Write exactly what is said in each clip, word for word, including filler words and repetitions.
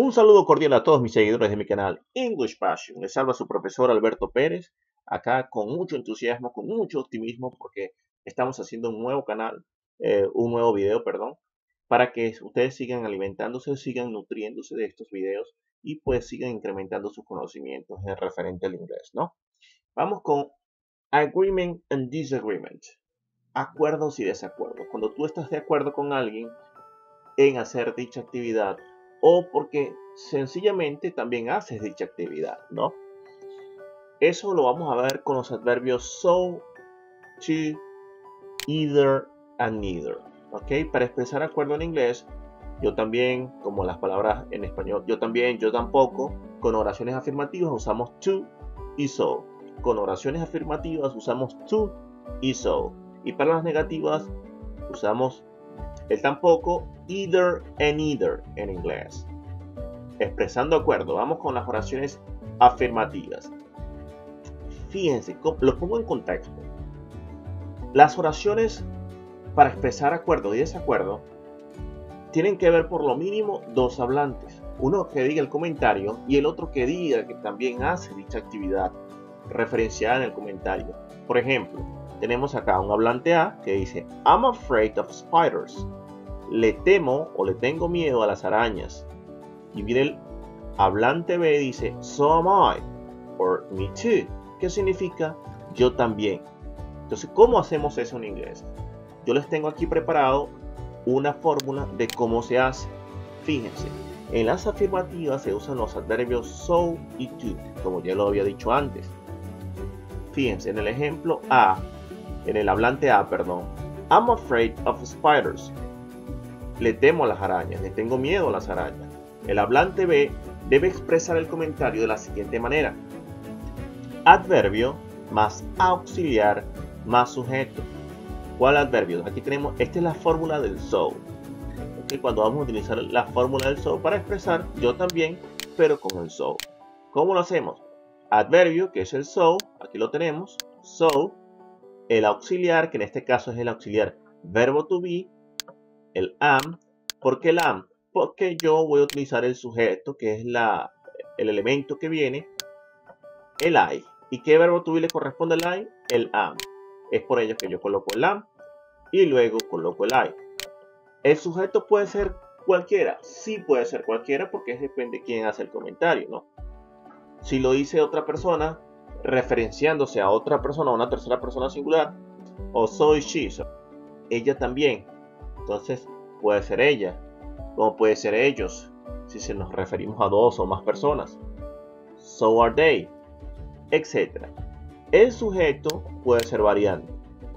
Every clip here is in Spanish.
Un saludo cordial a todos mis seguidores de mi canal English Passion. Les habla su profesor Alberto Pérez, acá con mucho entusiasmo, con mucho optimismo, porque estamos haciendo un nuevo canal, eh, un nuevo video, perdón, para que ustedes sigan alimentándose, sigan nutriéndose de estos videos y pues sigan incrementando sus conocimientos en referente al inglés, ¿no? Vamos con agreement and disagreement. Acuerdos y desacuerdos. Cuando tú estás de acuerdo con alguien en hacer dicha actividad o porque sencillamente también haces dicha actividad, ¿no? Eso lo vamos a ver con los adverbios so, to, either and neither, ¿ok? Para expresar acuerdo en inglés, yo también, como las palabras en español, yo también, yo tampoco, con oraciones afirmativas usamos to y so. Con oraciones afirmativas usamos to y so. Y para las negativas usamos el tampoco, either and neither en inglés. Expresando acuerdo, vamos con las oraciones afirmativas. Fíjense, lo pongo en contexto. Las oraciones para expresar acuerdo y desacuerdo tienen que ver por lo mínimo dos hablantes. Uno que diga el comentario y el otro que diga que también hace dicha actividad referenciada en el comentario. Por ejemplo, tenemos acá un hablante A que dice I'm afraid of spiders. Le temo o le tengo miedo a las arañas. Y viene el hablante B dice so am I or me too, que significa yo también. Entonces, ¿cómo hacemos eso en inglés? Yo les tengo aquí preparado una fórmula de cómo se hace. Fíjense, en las afirmativas se usan los adverbios so y to, como ya lo había dicho antes. Fíjense, en el ejemplo A, en el hablante A, perdón, I'm afraid of spiders. Le temo a las arañas, le tengo miedo a las arañas. El hablante B debe expresar el comentario de la siguiente manera. Adverbio más auxiliar más sujeto. ¿Cuál adverbio? Aquí tenemos, esta es la fórmula del so. ¿Okay? Cuando vamos a utilizar la fórmula del so para expresar yo también, pero con el so. ¿Cómo lo hacemos? Adverbio, que es el so, aquí lo tenemos, so. El auxiliar, que en este caso es el auxiliar verbo to be, el am. ¿Por qué el am? Porque yo voy a utilizar el sujeto, que es la, el elemento que viene, el I. ¿Y qué verbo to be le corresponde al I? El am. Es por ello que yo coloco el am y luego coloco el I. ¿El sujeto puede ser cualquiera? Sí puede ser cualquiera porque es depende de quién hace el comentario, ¿no? Si lo dice otra persona, referenciándose a otra persona, a una tercera persona singular, o soy she, so, ella también. Entonces puede ser ella, como puede ser ellos, si se nos referimos a dos o más personas. So are they, etcétera. El sujeto puede ser variante.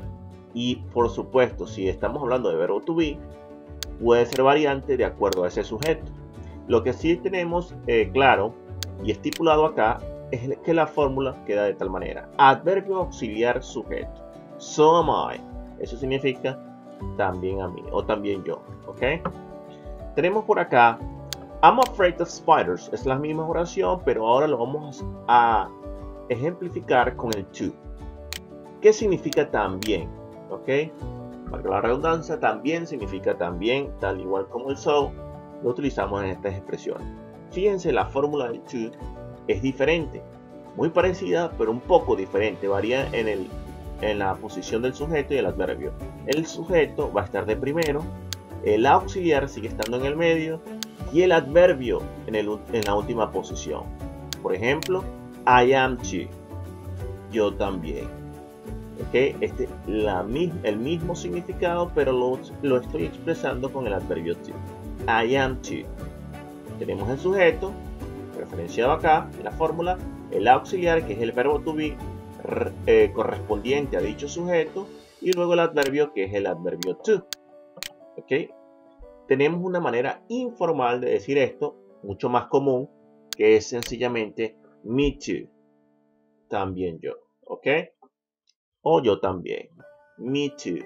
Y por supuesto, si estamos hablando de verbo to be, puede ser variante de acuerdo a ese sujeto. Lo que sí tenemos eh, claro y estipulado acá es que la fórmula queda de tal manera. Adverbio auxiliar sujeto. So am I. Eso significa también a mí o también yo. ¿Ok? Tenemos por acá I'm afraid of spiders. Es la misma oración, pero ahora lo vamos a ejemplificar con el to. ¿Qué significa también? ¿Ok? Para la redundancia, también significa también, tal igual como el so, lo utilizamos en estas expresiones. Fíjense, la fórmula del to es diferente, muy parecida, pero un poco diferente. Varía en, el, en la posición del sujeto y el adverbio. El sujeto va a estar de primero, el auxiliar sigue estando en el medio y el adverbio en, el, en la última posición. Por ejemplo, I am too. Yo también. ¿Okay? Este la, el mismo significado, pero lo, lo estoy expresando con el adverbio to. I am too. Tenemos el sujeto, referenciado acá en la fórmula, el auxiliar, que es el verbo to be, eh, correspondiente a dicho sujeto, y luego el adverbio, que es el adverbio to. ¿Okay? Tenemos una manera informal de decir esto, mucho más común, que es sencillamente me too. También yo. ¿Ok? O yo también. Me too.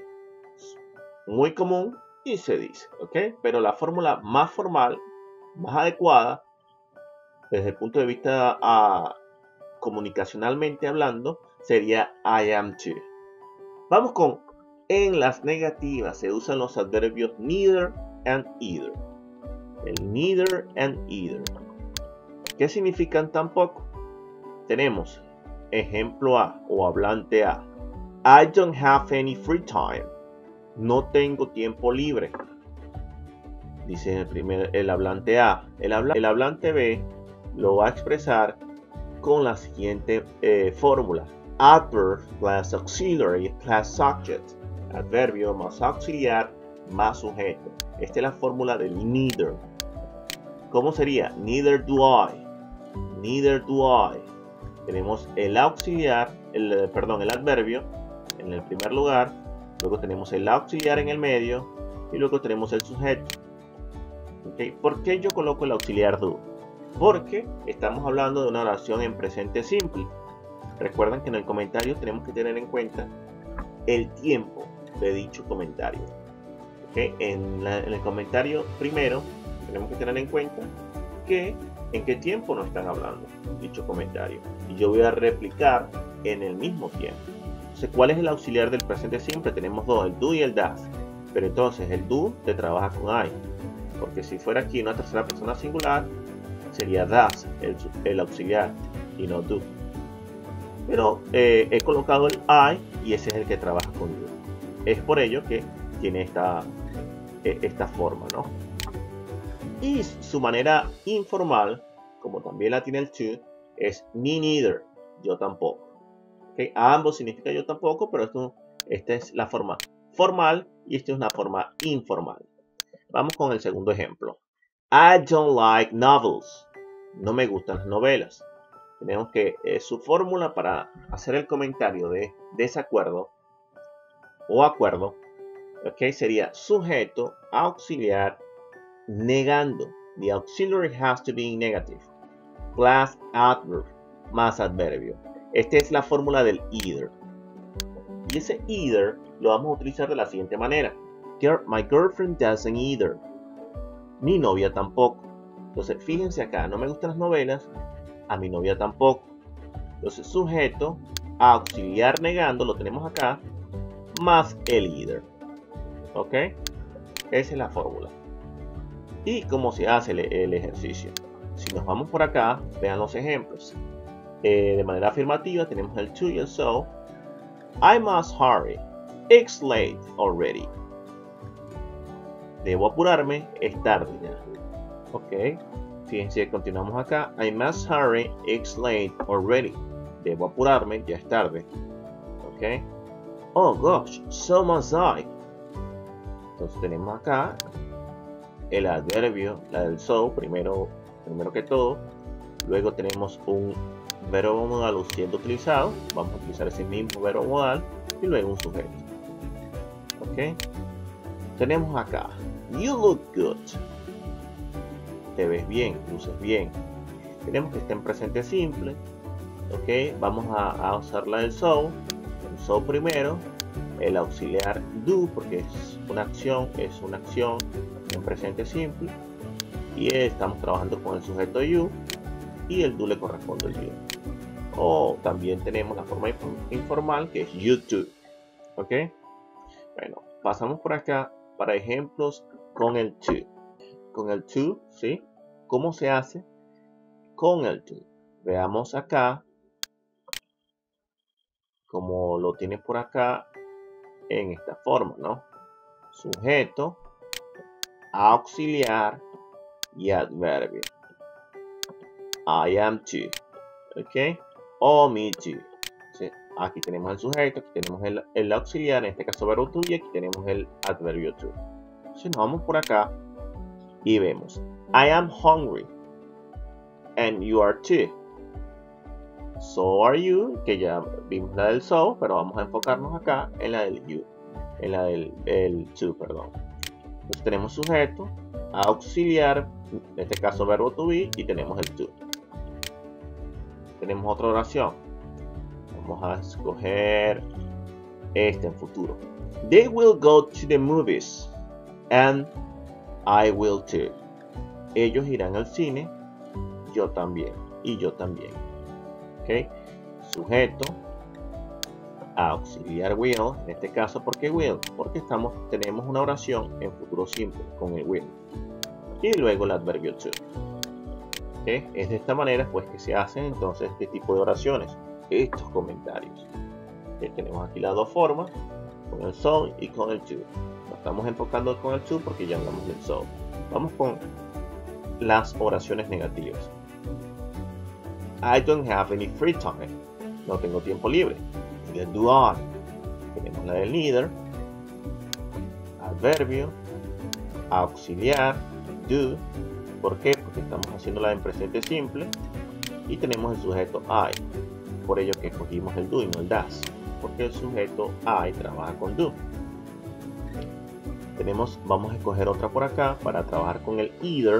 Muy común y se dice. ¿Ok? Pero la fórmula más formal, más adecuada, desde el punto de vista uh, comunicacionalmente hablando, sería I am too. Vamos con en las negativas. Se usan los adverbios neither and either. el neither and either. ¿Qué significan tampoco? Tenemos ejemplo A o hablante A. I don't have any free time. No tengo tiempo libre. Dice el, primer, el hablante A. El, habla, el hablante B lo va a expresar con la siguiente eh, fórmula. Adverb plus auxiliary plus subject. Adverbio más auxiliar más sujeto. Esta es la fórmula del neither. ¿Cómo sería? Neither do I. Neither do I. Tenemos el auxiliar, el, perdón, el adverbio en el primer lugar. Luego tenemos el auxiliar en el medio. Y luego tenemos el sujeto. ¿Okay? ¿Por qué yo coloco el auxiliar do? Porque estamos hablando de una oración en presente simple. Recuerden que en el comentario tenemos que tener en cuenta el tiempo de dicho comentario. ¿Okay? En, la, en el comentario primero tenemos que tener en cuenta que en qué tiempo nos están hablando dicho comentario. Y yo voy a replicar en el mismo tiempo. Entonces, ¿cuál es el auxiliar del presente simple? Tenemos dos, el do y el das. Pero entonces el do te trabaja con I. Porque si fuera aquí una tercera persona singular, sería das el, el auxiliar y no do. Pero eh, he colocado el I y ese es el que trabaja con do. Es por ello que tiene esta, eh, esta forma, ¿no? Y su manera informal, como también la tiene el to, es me neither, yo tampoco. ¿Okay? Ambos significa yo tampoco, pero esto, esta es la forma formal y esta es una forma informal. Vamos con el segundo ejemplo. I don't like novels. No me gustan las novelas. Tenemos que eh, su fórmula para hacer el comentario de desacuerdo o acuerdo, ¿okay? Sería sujeto, auxiliar, negando. The auxiliary has to be negative. Plus adverb, más adverbio. Esta es la fórmula del either. Y ese either lo vamos a utilizar de la siguiente manera. My girlfriend doesn't either. Mi novia tampoco. Entonces, fíjense acá, no me gustan las novelas, a mi novia tampoco. Entonces, sujeto, auxiliar negando, lo tenemos acá, más el either. ¿Ok? Esa es la fórmula. ¿Y cómo se hace el, el ejercicio? Si nos vamos por acá, vean los ejemplos. Eh, de manera afirmativa tenemos el to y el so. I must hurry. It's late already. Debo apurarme, es tarde ya. Ok. Fíjense, continuamos acá. I must hurry, it's late already. Debo apurarme, ya es tarde. Ok. Oh gosh, so must I. Entonces tenemos acá el adverbio, la del so, primero, primero que todo. Luego tenemos un verbo modal siendo utilizado. Vamos a utilizar ese mismo verbo modal. Y luego un sujeto. Ok. Tenemos acá. You look good. Te ves bien, luces bien. Tenemos que estar en presente simple. Ok. Vamos a, a usar la del so. El so primero. El auxiliar do, porque es una acción, es una acción en presente simple. Y estamos trabajando con el sujeto you. Y el do le corresponde al you. O también tenemos la forma informal que es you too. Ok. Bueno, pasamos por acá para ejemplos con el to. Con el to, ¿sí? ¿Cómo se hace con el to? Veamos acá, como lo tiene por acá en esta forma, ¿no? Sujeto, auxiliar y adverbio. I am to, ¿ok? O me to. ¿Sí? Aquí tenemos el sujeto, aquí tenemos el, el auxiliar, en este caso verbo to, y aquí tenemos el adverbio to. Si nos vamos por acá y vemos I am hungry and you are too. So are you, que ya vimos la del so, pero vamos a enfocarnos acá en la del you, en la del el to, perdón. Entonces tenemos sujeto, auxiliar, en este caso verbo to be, y tenemos el to. Tenemos otra oración. Vamos a escoger este en futuro. They will go to the movies and I will too. Ellos irán al cine, yo también, y yo también. ¿Ok? Sujeto, auxiliar will, en este caso, ¿por qué will? Porque estamos, tenemos una oración en futuro simple con el will. ¿Ok? y luego el adverbio to. ¿Okay? Es de esta manera pues que se hacen entonces este tipo de oraciones, estos comentarios. ¿Okay? Tenemos aquí las dos formas, con el so y con el to. Nos estamos enfocando con el to porque ya hablamos del so. Vamos con las oraciones negativas. I don't have any free time. No tengo tiempo libre. Neither do I. Tenemos la del neither, adverbio, auxiliar, do. ¿Por qué? Porque estamos haciéndola en presente simple y tenemos el sujeto I. Por ello que escogimos el do y no el does, porque el sujeto I trabaja con do. Tenemos, vamos a escoger otra por acá para trabajar con el either.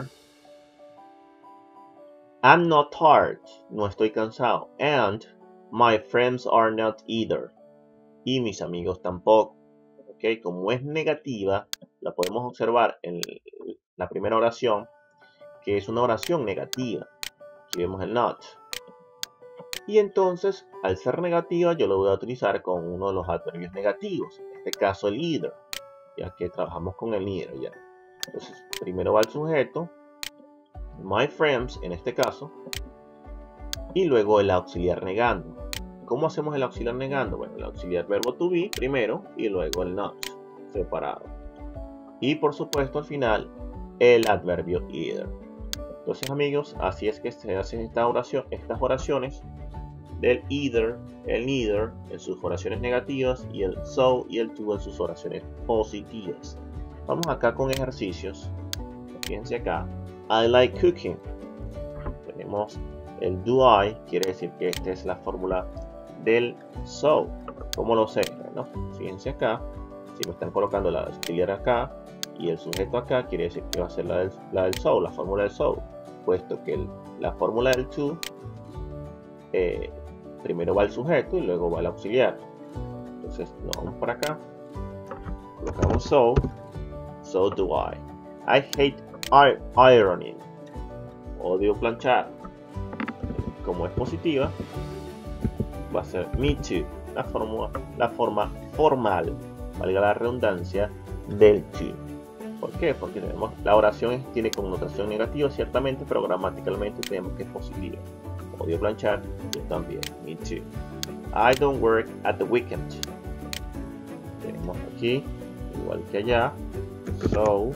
I'm not tired, no estoy cansado. And my friends are not either. Y mis amigos tampoco. ¿Okay? Como es negativa, la podemos observar en la primera oración, que es una oración negativa. Aquí vemos el not. Y entonces, al ser negativa, yo lo voy a utilizar con uno de los adverbios negativos. En este caso, el either, ya que trabajamos con el either ya. Entonces, primero va el sujeto, my friends, en este caso, y luego el auxiliar negando. ¿Cómo hacemos el auxiliar negando? Bueno, el auxiliar verbo to be primero y luego el not, separado. Y por supuesto, al final, el adverbio either. Entonces, amigos, así es que se hacen esta oración, estas oraciones del either, el neither en sus oraciones negativas y el so y el to en sus oraciones positivas. Vamos acá con ejercicios. Fíjense acá. I like cooking. Tenemos el do I, quiere decir que esta es la fórmula del so. ¿Cómo lo sé? Bueno, fíjense acá. Si me están colocando la auxiliar acá y el sujeto acá, quiere decir que va a ser la del, la del so, la fórmula del so. Puesto que el, la fórmula del to eh, primero va el sujeto y luego va el auxiliar. Entonces nos vamos para acá, colocamos so, so do I. I hate ironing, odio planchar. Como es positiva, va a ser me too, la forma, la forma formal, valga la redundancia, del to. ¿Por qué? Porque tenemos, la oración tiene connotación negativa ciertamente, pero gramaticalmente tenemos que es positiva. Odio planchar, yo también, me too. I don't work at the weekend. Tenemos aquí, igual que allá, so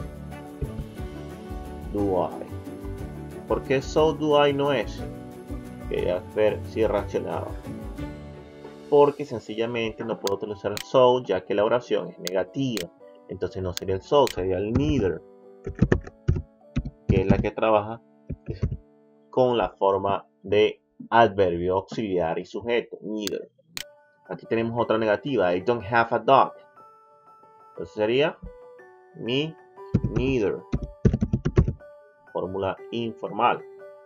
do I. ¿Por qué so do I no es? Quería ver si reaccionaba. Porque sencillamente no puedo utilizar so, ya que la oración es negativa. Entonces no sería el so, sería el neither, que es la que trabaja con la forma de adverbio auxiliar y sujeto, neither. Aquí tenemos otra negativa, I don't have a dog. Entonces sería me neither. Fórmula informal.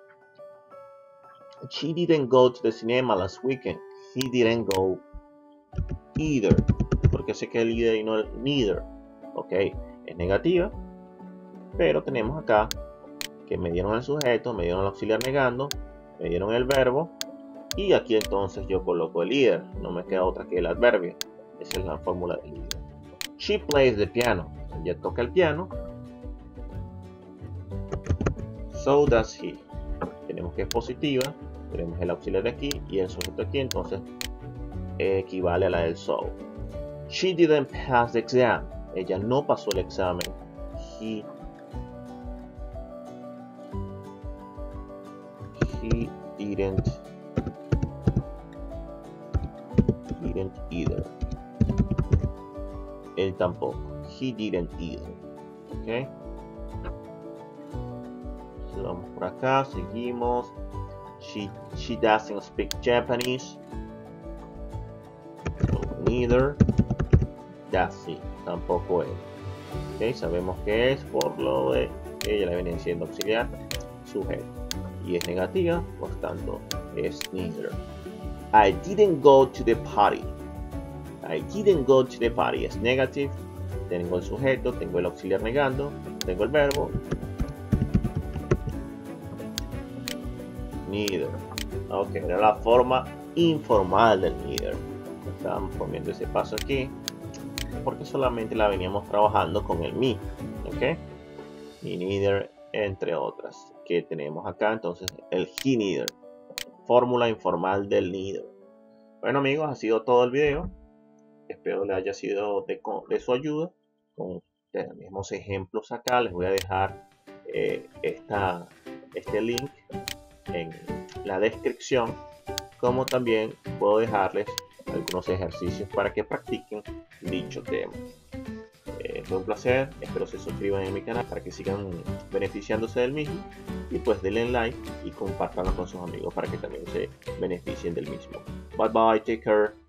She didn't go to the cinema last weekend. He didn't go either. Porque sé que el either y no el neither. Ok, es negativa, pero tenemos acá que me dieron el sujeto, me dieron el auxiliar negando, me dieron el verbo y aquí entonces yo coloco el either, no me queda otra que el adverbio. Esa es la fórmula del either. She plays the piano, ella toca el piano, so does he. Tenemos que es positiva, tenemos el auxiliar de aquí y el sujeto aquí, entonces equivale a la del so. She didn't pass the exam. Ella no pasó el examen. He, he didn't, didn't either. Él tampoco. He didn't either. Ok. So, vamos por acá. Seguimos. She, she doesn't speak Japanese. So, neither. Does she. Tampoco es. Okay, sabemos que es por lo de que ella le viene siendo auxiliar, sujeto. Y es negativa, por tanto es neither. I didn't go to the party. I didn't go to the party es negative. Tengo el sujeto, tengo el auxiliar negando, tengo el verbo. Neither. Ok, era la forma informal del neither. Estamos poniendo ese paso aquí, porque solamente la veníamos trabajando con el me, ok, me neither entre otras que tenemos acá. Entonces el Key Neither, fórmula informal del neither. Bueno amigos, ha sido todo el video. Espero le haya sido de, de su ayuda. Con los mismos ejemplos acá les voy a dejar eh, esta, este link en la descripción, como también puedo dejarles algunos ejercicios para que practiquen dicho tema. Eh, fue un placer, espero se suscriban a mi canal para que sigan beneficiándose del mismo, y pues denle like y compartanlo con sus amigos para que también se beneficien del mismo. Bye bye, take care.